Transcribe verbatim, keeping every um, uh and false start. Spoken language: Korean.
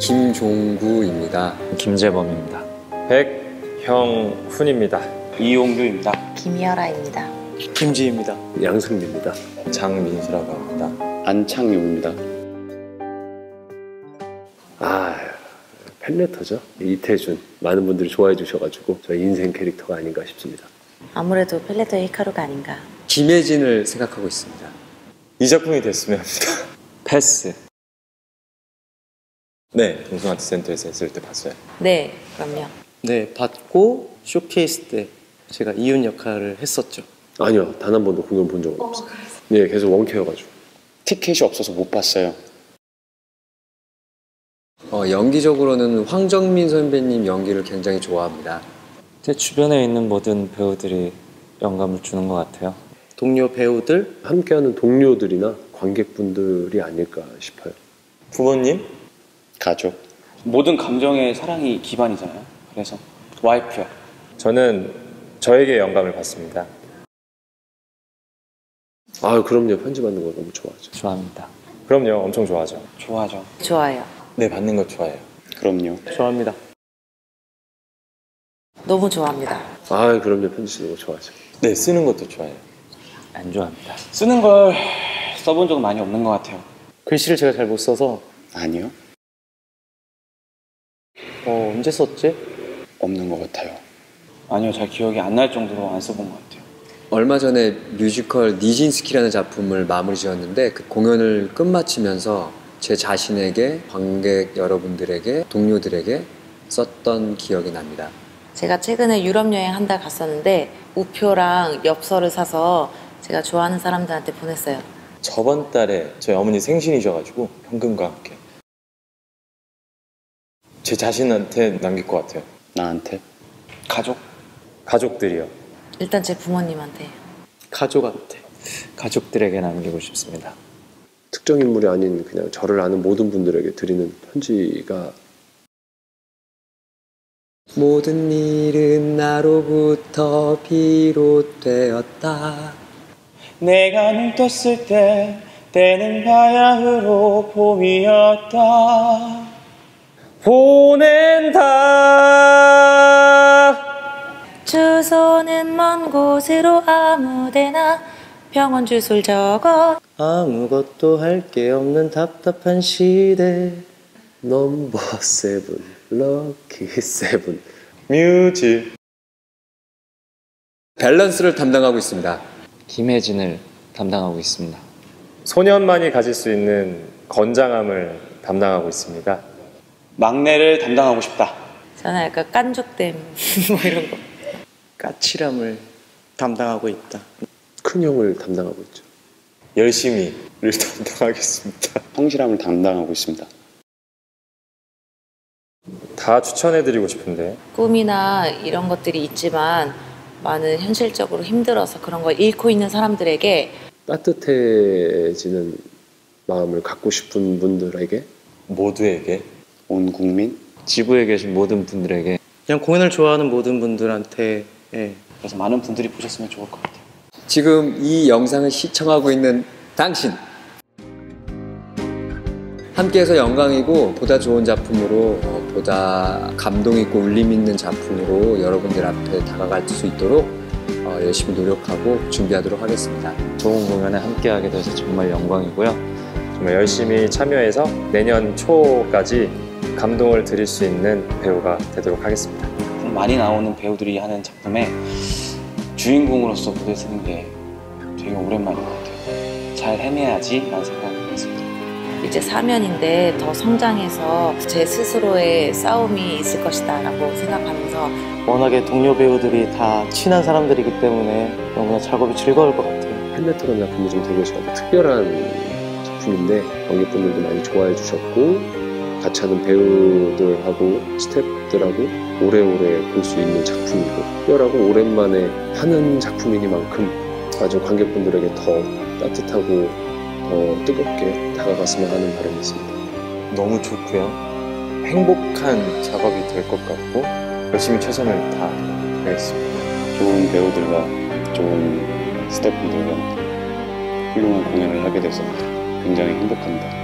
김종구입니다. 김재범입니다. 백형훈입니다. 이용규입니다. 김여라입니다. 김지희입니다. 양승민입니다. 장민수라고 합니다. 안창용입니다. 아, 팬레터죠. 이태준. 많은 분들이 좋아해 주셔가지고 저희 인생 캐릭터가 아닌가 싶습니다. 아무래도 펠레토의 히카루가 아닌가. 김혜진을 생각하고 있습니다. 이 작품이 됐으면 합니다. 패스. 네, 동성아트센터에서 했을 때 봤어요. 네, 그럼요. 네, 받고 쇼케이스 때 제가 이윤 역할을 했었죠. 아니요, 단 한 번도 공연 본 적은 어, 없어요. 네, 계속 원캐여가지고. 티켓이 없어서 못 봤어요. 어, 연기적으로는 황정민 선배님 연기를 굉장히 좋아합니다. 제 주변에 있는 모든 배우들이 영감을 주는 것 같아요. 동료 배우들, 함께하는 동료들이나 관객분들이 아닐까 싶어요. 부모님? 가족. 모든 감정의 사랑이 기반이잖아요. 그래서 와이프요. 저는 저에게 영감을 받습니다. 아, 그럼요. 편집받는 거 너무 좋아하죠. 좋아합니다. 그럼요, 엄청 좋아하죠. 좋아하죠. 좋아요. 네, 받는 거 좋아해요. 그럼요. 좋아합니다. 너무 좋아합니다. 아, 그럼요. 편집 쓰는 거 좋아하죠. 네, 쓰는 것도 좋아해요. 안 좋아합니다. 쓰는 걸 써본 적은 많이 없는 것 같아요. 글씨를 제가 잘 못 써서. 아니요. 어, 언제 썼지? 없는 것 같아요. 아니요, 잘 기억이 안 날 정도로 안 써본 것 같아요. 얼마 전에 뮤지컬 니진스키라는 작품을 마무리 지었는데 그 공연을 끝마치면서 제 자신에게, 관객 여러분들에게, 동료들에게 썼던 기억이 납니다. 제가 최근에 유럽 여행 한 달 갔었는데 우표랑 엽서를 사서 제가 좋아하는 사람들한테 보냈어요. 저번 달에 저희 어머니 생신이셔가지고 현금과 함께 제 자신한테 남길 것 같아요. 나한테? 가족? 가족들이요. 일단 제 부모님한테. 가족한테. 가족들에게 남기고 싶습니다. 특정 인물이 아닌 그냥 저를 아는 모든 분들에게 드리는 편지가 모든 일은 나로부터 비롯되었다. 내가 눈 떴을 때 때는 바야흐로 봄이었다. 보낸다. 주소는 먼 곳으로 아무데나 병원 주소를 적어. 아무것도 할 게 없는 답답한 시대. 넘버 세븐, 럭키 세븐. 뮤직. 밸런스를 담당하고 있습니다. 김혜진을 담당하고 있습니다. 소년만이 가질 수 있는 건장함을 담당하고 있습니다. 막내를 담당하고 싶다. 저는 약간 깐족됨 뭐 이런 거. 까칠함을 담당하고 있다. 큰 형을 담당하고 있죠. 열심히를 담당하겠습니다. 성실함을 담당하고 있습니다. 다 추천해드리고 싶은데 꿈이나 이런 것들이 있지만 많은 현실적으로 힘들어서 그런 걸 잃고 있는 사람들에게 따뜻해지는 마음을 갖고 싶은 분들에게, 모두에게, 온 국민? 지구에 계신 모든 분들에게, 그냥 공연을 좋아하는 모든 분들한테. 예. 그래서 많은 분들이 보셨으면 좋을 것 같아요. 지금 이 영상을 시청하고 있는 당신, 함께해서 영광이고 보다 좋은 작품으로, 어, 보다 감동 있고 울림 있는 작품으로 여러분들 앞에 다가갈 수 있도록 어, 열심히 노력하고 준비하도록 하겠습니다. 좋은 공연에 함께하게 돼서 정말 영광이고요. 정말 열심히 참여해서 내년 초까지 감동을 드릴 수 있는 배우가 되도록 하겠습니다. 많이 나오는 배우들이 하는 작품에 주인공으로서 무대 쓰는 게 되게 오랜만인 것 같아요. 잘 해내야지 라는 생각을 했습니다. 이제 사면인데 더 성장해서 제 스스로의 싸움이 있을 것이다 라고 생각하면서 워낙에 동료 배우들이 다 친한 사람들이기 때문에 너무나 작업이 즐거울 것 같아요. 팬레터라는 작품이 좀 되게 저한테 특별한 작품인데 관객분들도 많이 좋아해 주셨고 같이 하는 배우들하고 스태프들하고 오래오래 볼 수 있는 작품이고 특별하고 오랜만에 하는 작품이니만큼 아주 관객분들에게 더 따뜻하고 더 뜨겁게 다가갔으면 하는 바람이 있습니다. 너무 좋고요. 행복한 작업이 될 것 같고 열심히 최선을 다하겠습니다. 좋은 배우들과 좋은 스태프분들과 훌륭한 공연을 하게 돼서 굉장히 행복합니다.